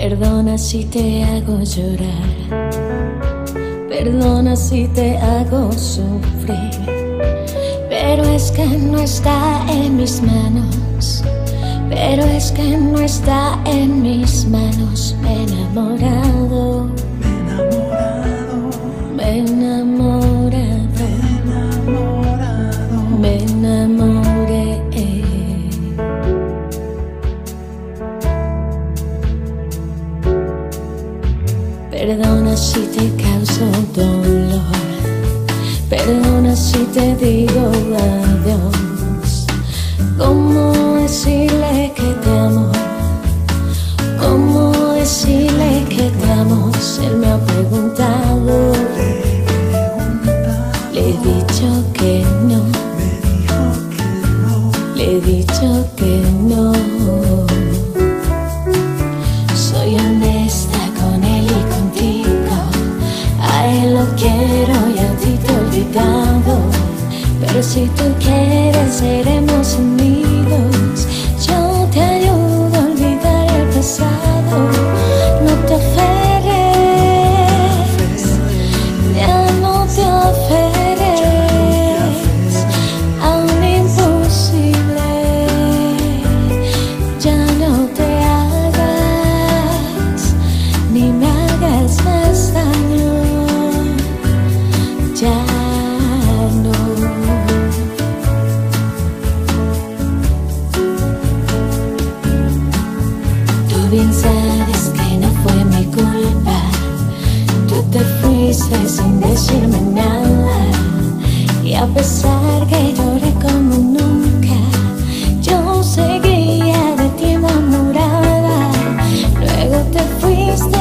Perdona si te hago llorar, perdona si te hago sufrir, pero es que no está en mis manos, pero es que no está en mis manos. Me he enamorado, me he enamorado, me he enamoré. Perdona si te causo dolor, perdona si te digo adiós. ¿Cómo decirle que te amo? ¿Cómo decirle que te amo? Si él me ha preguntado, le he dicho que no, le he dicho que no. Soy honesta con él y contigo, a él lo quiero y a ti te he olvidado. Pero si tú quieres seremos amigos, yo te ayudo a olvidar el pasado. No te aferres, ya no te aferres a un imposible, ya no te hagas ni me hagas más daño, ya no. Tú bien sabes que no fue mi culpa, tú te fuiste sin decirme nada, y a pesar que lloré como nunca, yo seguía de ti enamorada. Luego te fuiste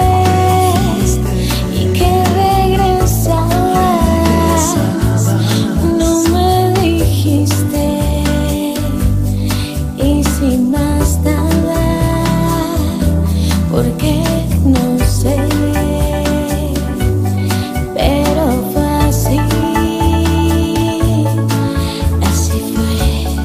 y que regresabas, no me dijiste, y sin más nada, porque no sé, pero fue así, así fue.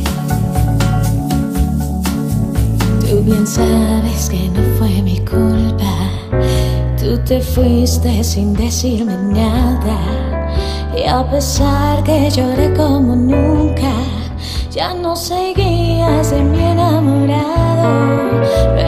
Tú bien sabes que no fue mi culpa, tú te fuiste sin decirme nada, y a pesar que lloré como nunca, ya no seguías de mi enamorado.